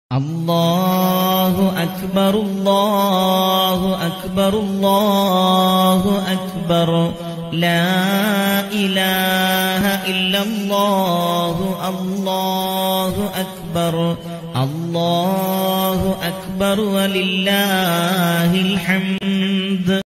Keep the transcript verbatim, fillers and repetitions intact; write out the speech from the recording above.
അല്ലാഹു അക്ബർ അല്ലാഹു അക്ബർ അല്ലാഹു അക്ബർ ലാ ഇലാഹ ഇല്ലല്ലാഹു അല്ലാഹു അക്ബർ അല്ലാഹു അക്ബർ വലില്ലാഹിൽ ഹംദ്.